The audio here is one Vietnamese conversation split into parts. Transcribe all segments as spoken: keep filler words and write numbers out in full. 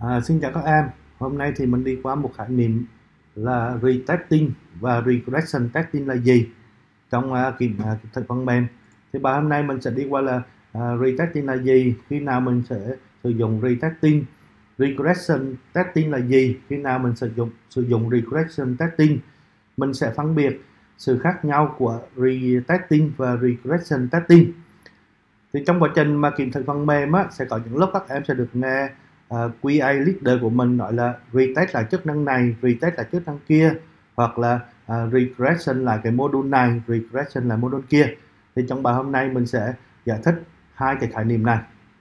À, xin chào các em. Hôm nay thì mình đi qua một khái niệm là retesting và regression testing là gì trong uh, kiểm uh, kiểm thực phần mềm. Thì bài hôm nay mình sẽ đi qua là uh, retesting là gì, khi nào mình sẽ sử dụng retesting, regression testing là gì, khi nào mình sử dụng sử dụng regression testing. Mình sẽ phân biệt sự khác nhau của retesting và regression testing. Thì trong quá trình mà kiểm thực phần mềm á, sẽ có những lúc các em sẽ được nghe uh, quy a leader của mình nói là retest lại chức năng này, retest lại chức năng kia, hoặc là uh, regression lại cái module này, regression lại module kia. Thì trong bài hôm nay mình sẽ giải thích hai cái khái niệm này.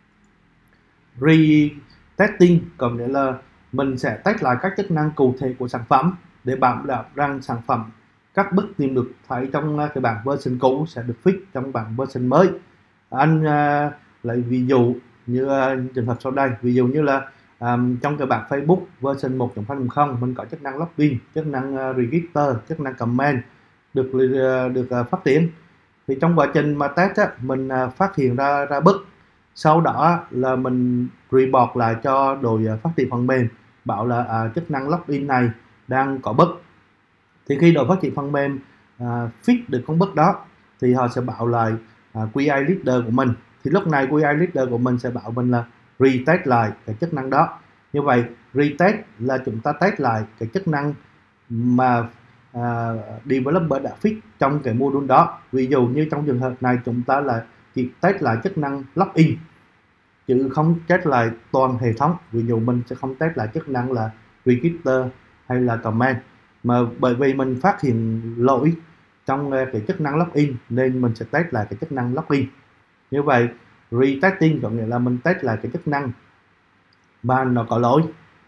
Retesting có nghĩa là mình sẽ test lại các chức năng cụ thể của sản phẩm để bảo đảm rằng sản phẩm các bước tìm được thấy trong cái bản version cũ sẽ được fix trong bản version mới. Anh uh, lấy ví dụ như uh, trường hợp sau đây, ví dụ như là um, trong cái bản Facebook version một chấm không chấm không mình có chức năng login, chức năng uh, register, chức năng comment được uh, được uh, phát triển. Thì trong quá trình mà test á, mình uh, phát hiện ra ra bug, sau đó là mình report lại cho đội uh, phát triển phần mềm bảo là uh, chức năng login này đang có bug. Thì khi đội phát triển phần mềm uh, fix được con bug đó thì họ sẽ bảo lại uh, quy a leader của mình. Thì lúc này quy a leader của mình sẽ bảo mình là retest lại cái chức năng đó. Như vậy retest là chúng ta test lại cái chức năng mà uh, developer đã fix trong cái module đó. Ví dụ như trong trường hợp này chúng ta là chỉ test lại chức năng login chứ không test lại toàn hệ thống. Ví dụ mình sẽ không test lại chức năng là register hay là comment, mà bởi vì mình phát hiện lỗi trong cái chức năng login nên mình sẽ test lại cái chức năng login. Như vậy retesting có nghĩa là mình test lại cái chức năng mà nó có lỗi.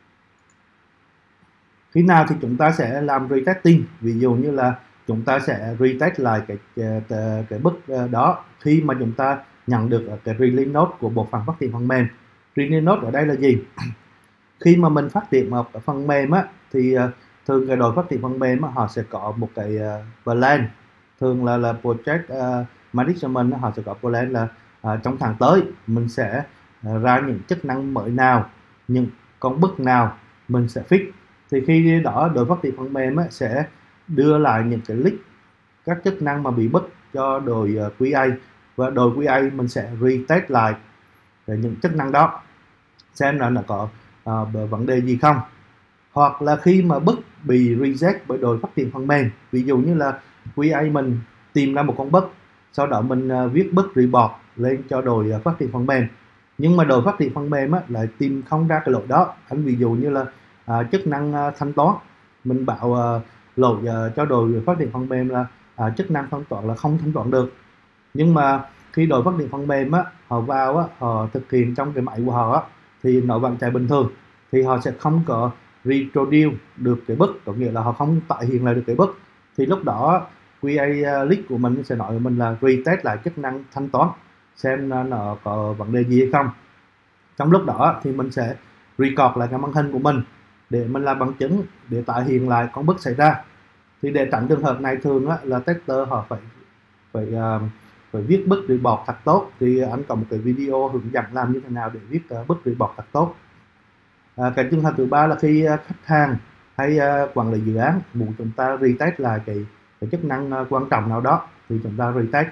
Khi nào thì chúng ta sẽ làm retesting? Ví dụ như là chúng ta sẽ retest lại cái cái, cái bug đó khi mà chúng ta nhận được cái release note của bộ phận phát triển phần mềm. Release note ở đây là gì? Khi mà mình phát triển một cái phần mềm á, thì thường cái đội phát triển phần mềm á, họ sẽ có một cái plan, thường là là project uh, management, họ sẽ có plan là uh, trong tháng tới mình sẽ uh, ra những chức năng mới nào, những con bug nào mình sẽ fix. Thì khi đó đội phát triển phần mềm á, sẽ đưa lại những cái list các chức năng mà bị bug cho đội uh, quy a, và đội quy a mình sẽ retest lại những chức năng đó xem là nó có uh, vấn đề gì không. Hoặc là khi mà bug bị reject bởi đội phát triển phần mềm, ví dụ như là quy a mình tìm ra một con bug, sau đó mình uh, viết bug report lên cho đội uh, phát triển phần mềm, nhưng mà đội phát triển phần mềm á, lại tìm không ra cái lỗi đó. Anh ví dụ như là uh, chức năng uh, thanh toán, mình bảo uh, lỗi uh, cho đội phát triển phần mềm là uh, chức năng thanh toán là không thanh toán được, nhưng mà khi đội phát triển phần mềm á, họ vào á, họ thực hiện trong cái máy của họ á, thì nó vẫn chạy bình thường, thì họ sẽ không có reproduce được cái bug, có nghĩa là họ không tái hiện lại được cái bug. Thì lúc đó quy a list của mình sẽ nói với mình là retest lại chức năng thanh toán xem nó có vấn đề gì hay không. Trong lúc đó thì mình sẽ record lại cái màn hình của mình để mình làm bằng chứng để tái hiện lại con bug xảy ra. Thì để tránh trường hợp này, thường á, là tester họ phải phải uh, phải viết bug report thật tốt. Thì anh có một cái video hướng dẫn làm như thế nào để viết uh, bug report thật tốt. À, cái trường hợp thứ ba là khi uh, khách hàng hay uh, quản lý dự án muốn chúng ta retest lại cái, cái chức năng uh, quan trọng nào đó thì chúng ta retest.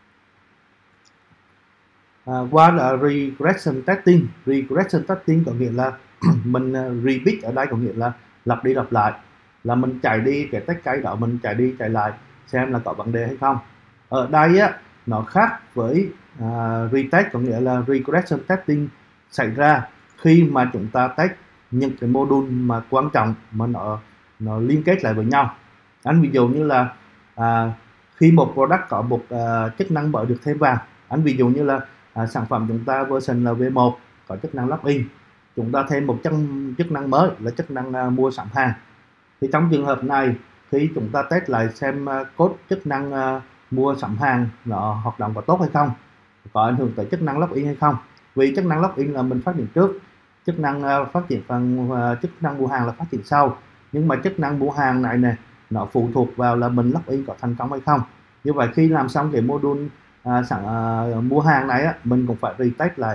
À, qua là regression testing. Regression testing có nghĩa là mình uh, repeat ở đây có nghĩa là lặp đi lặp lại, là mình chạy đi cái test case đó, mình chạy đi chạy lại xem là có vấn đề hay không. Ở đây á, nó khác với uh, retest, có nghĩa là regression testing xảy ra khi mà chúng ta test những cái module mà quan trọng mà nó nó liên kết lại với nhau. Anh ví dụ như là à, khi một product có một à, chức năng mới được thêm vào, anh ví dụ như là à, sản phẩm chúng ta version là vê một có chức năng login, chúng ta thêm một chức, chức năng mới là chức năng à, mua sắm hàng. Thì trong trường hợp này khi chúng ta test lại xem à, code chức năng à, mua sắm hàng nó hoạt động có tốt hay không, có ảnh hưởng tới chức năng login hay không. Vì chức năng login là mình phát triển trước, chức năng uh, phát triển phần uh, chức năng mua hàng là phát triển sau, nhưng mà chức năng mua hàng này nè nó phụ thuộc vào là mình login có thành công hay không. Như vậy khi làm xong cái module uh, sẵn uh, mua hàng này á, mình cũng phải retest lại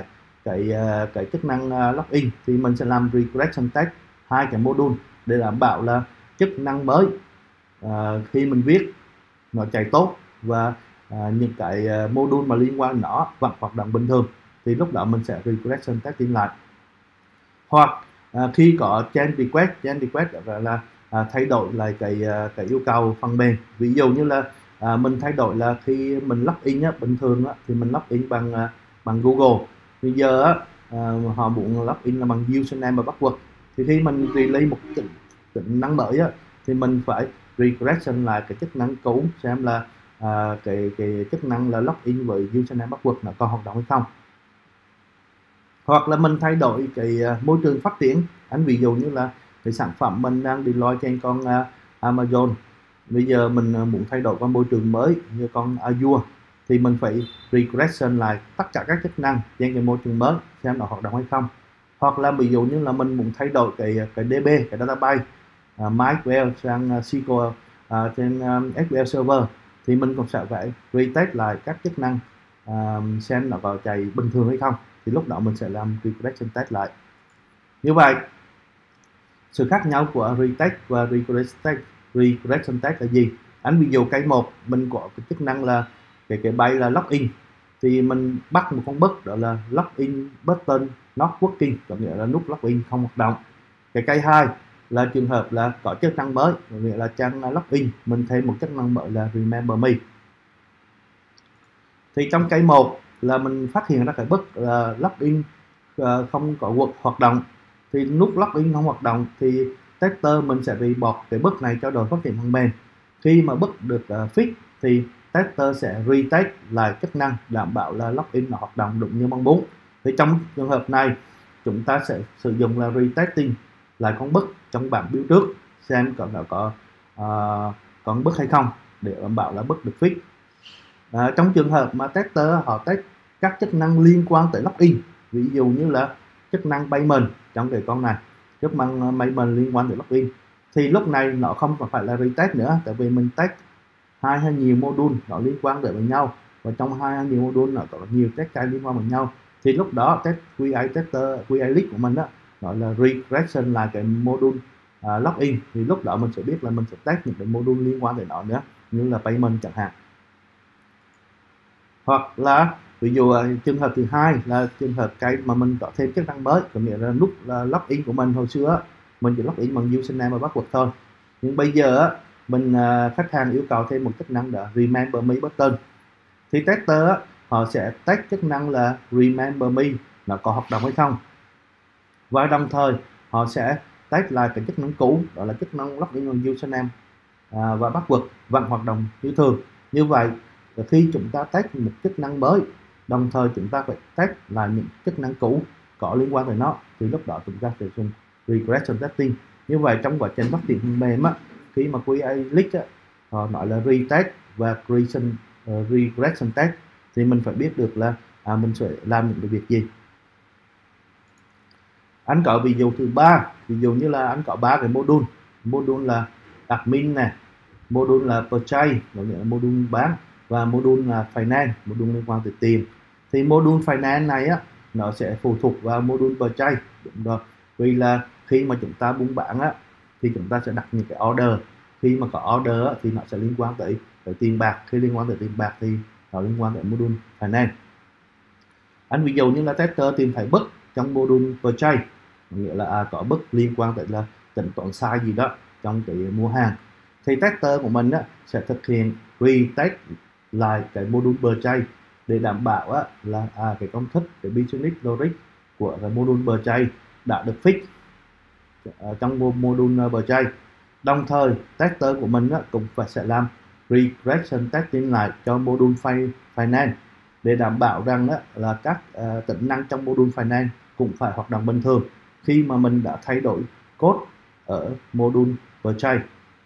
cái uh, cái chức năng uh, login thì mình sẽ làm regression test hai cái module để đảm bảo là chức năng mới uh, khi mình viết nó chạy tốt và uh, những cái uh, module mà liên quan nó vẫn hoạt động bình thường, thì lúc đó mình sẽ regression testing lại. Hoặc uh, khi có change request, change request là, là uh, thay đổi lại cái uh, cái yêu cầu phần mềm. Ví dụ như là uh, mình thay đổi là khi mình login á, bình thường á, thì mình login bằng uh, bằng Google. Bây giờ á, uh, họ muốn login là bằng username và password, thì khi mình release một tính, tính năng mới á, thì mình phải regression lại cái chức năng cũ xem là uh, cái cái chức năng là login với username password nó còn hoạt động hay không. Hoặc là mình thay đổi cái uh, môi trường phát triển. Anh ví dụ như là cái sản phẩm mình đang deploy trên con uh, Amazon, bây giờ mình uh, muốn thay đổi qua môi trường mới như con Azure, thì mình phải regression lại tất cả các chức năng trên cái môi trường mới xem nó hoạt động hay không. Hoặc là ví dụ như là mình muốn thay đổi cái cái đê bê, cái database uh, MySQL sang uh, ét qu lờ uh, trên um, ét qu lờ Server, thì mình cũng sẽ phải retest lại các chức năng uh, xem nó có chạy bình thường hay không, thì lúc đó mình sẽ làm regression test lại. Như vậy sự khác nhau của retest và regression test, regression test là gì? Anh ví dụ cái một mình có cái chức năng là cái cái bay là login, thì mình bắt một con bug đó là login button not working, có nghĩa là nút login không hoạt động. Cái cây hai là trường hợp là có chức năng mới, có nghĩa là trang login mình thêm một chức năng mới là remember me. Thì trong cây một là mình phát hiện ra cái bug là login uh, không có hoạt động, thì nút login không hoạt động thì tester mình sẽ report cái bug này cho đội phát triển phần mềm. Khi mà bug được uh, fix thì tester sẽ retest lại chức năng đảm bảo là login nó hoạt động đúng như mong muốn. Thì trong trường hợp này chúng ta sẽ sử dụng là retesting lại con bug trong bản build trước xem có nó có uh, còn bug hay không để đảm bảo là bug được fix. À, trong trường hợp mà tester họ test các chức năng liên quan tới login, ví dụ như là chức năng payment trong cái con này, chức năng payment liên quan tới login, thì lúc này nó không phải là retest nữa, tại vì mình test hai hay nhiều module nó liên quan tới với nhau, và trong hai hay nhiều module nó có nhiều test case liên quan với nhau, thì lúc đó test quy a tester quy a list của mình đó gọi là regression là cái module uh, login, thì lúc đó mình sẽ biết là mình sẽ test những cái module liên quan tới nó nữa, như là payment chẳng hạn. Hoặc là ví dụ trường hợp thứ hai là trường hợp cái mà mình có thêm chức năng mới, có nghĩa là nút là login của mình hồi xưa mình chỉ login bằng username và password thôi, nhưng bây giờ mình khách hàng yêu cầu thêm một chức năng là remember me button, thì tester họ sẽ test chức năng là remember me nó có hoạt động hay không, và đồng thời họ sẽ test lại cái chức năng cũ, đó là chức năng login bằng username và password vẫn hoạt động như thường. Như vậy khi chúng ta test một chức năng mới, đồng thời chúng ta phải test lại những chức năng cũ có liên quan tới nó, thì lúc đó chúng ta sẽ dùng regression testing. Như vậy trong quá trình phát triển phần mềm á, khi mà quy a list á, họ nói là retest và regression, uh, regression test, thì mình phải biết được là à, mình sẽ làm những cái việc gì. Anh có ví dụ thứ ba, ví dụ như là anh có ba cái module, module là admin này, module là purchase, gọi là module bán, và module là finance, module liên quan tới tiền. Thì module finance này á nó sẽ phụ thuộc vào module purchase, đúng rồi, vì là khi mà chúng ta buôn bán á thì chúng ta sẽ đặt những cái order, khi mà có order á, thì nó sẽ liên quan tới, tới tiền bạc, khi liên quan tới tiền bạc thì nó liên quan tới module finance. Anh ví dụ như là tester tìm thấy bug trong module purchase, nghĩa là à, có bug liên quan tới là tính toán sai gì đó trong cái mua hàng, thì tester của mình á, sẽ thực hiện retest lại cái module purchase để đảm bảo á, là à, cái công thức, cái business logic của cái module purchase đã được fix ở trong module purchase. Đồng thời tester của mình á, cũng phải sẽ làm regression testing lại cho module finance để đảm bảo rằng á, là các uh, tính năng trong module finance cũng phải hoạt động bình thường khi mà mình đã thay đổi code ở module purchase.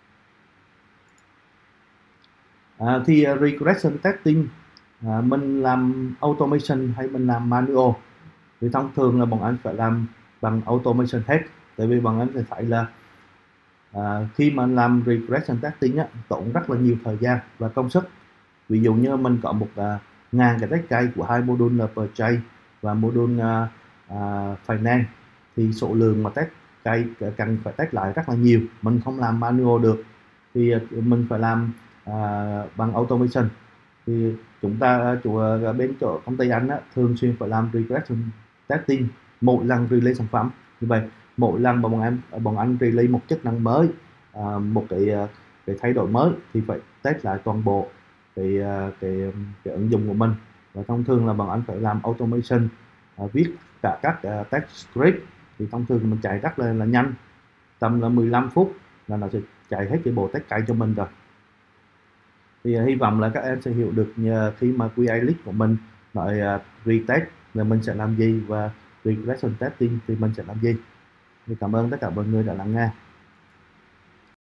À, thì uh, regression testing uh, mình làm automation hay mình làm manual, thì thông thường là bọn anh phải làm bằng automation hết, tại vì bọn anh phải phải là uh, khi mà làm regression testing á, tốn rất là nhiều thời gian và công sức. Ví dụ như mình có một uh, ngàn cái test case của hai module là purchase và module uh, uh, finance thì số lượng mà test cái cần phải test lại rất là nhiều, mình không làm manual được thì uh, mình phải làm uh, bằng automation. Thì chúng ta chủ uh, bên chỗ công ty anh á, thường xuyên phải làm regression testing mỗi lần release sản phẩm. Như vậy mỗi lần mà bọn em bọn anh release một chức năng mới, uh, một cái uh, cái thay đổi mới thì phải test lại toàn bộ cái uh, cái, cái ứng dụng của mình. Và thông thường là bọn anh phải làm automation, uh, viết cả các uh, test script thì thông thường mình chạy rất là, là nhanh, tầm là mười lăm phút là nó sẽ chạy hết cái bộ test case cho mình rồi. Thì uh, hy vọng là các em sẽ hiểu được nhờ khi mà quy a list của mình nói uh, retest là mình sẽ làm gì và regression testing thì mình sẽ làm gì. Thì cảm ơn tất cả mọi người đã lắng nghe.